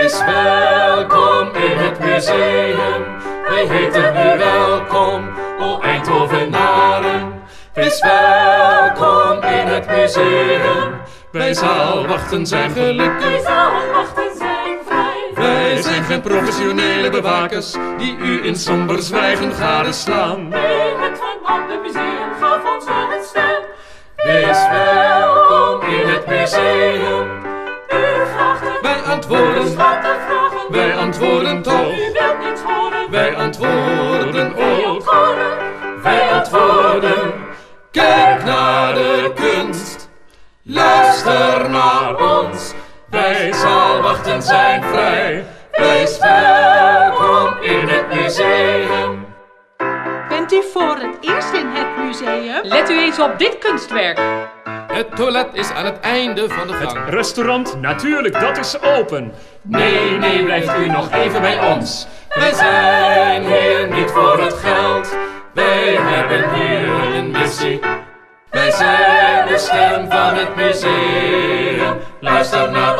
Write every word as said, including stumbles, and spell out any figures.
Wees welkom in het museum. Wij heten u welkom, o Eindhovenaren. Wees welkom in het museum. Wij zaalwachten zijn gelukkig. Wij zaalwachten zijn vrij. Wij zijn geen professionele bewakers die u in somber zwijgen gadeslaan. Nee, het Van Ander Museum gaf ons wel een stem. Wees welkom in het museum. U vraagt het, Wij antwoorden, dus wat te vragen. wij antwoorden toch. U wilt niets horen, Wij antwoorden wij ook. antwoorden. Wij antwoorden. Kijk naar de kunst. Luister naar ons. Wij zaalwachten zijn vrij. Wees welkom in het museum. Bent u voor het eerst in het museum? Let u eens op dit kunstwerk. Het toilet is aan het einde van de gang. Het restaurant, natuurlijk, dat is open. Nee, nee, blijft u nog even bij ons. Wij zijn hier niet voor het geld. Wij hebben hier een missie. Wij zijn de stem van het museum. Luister naar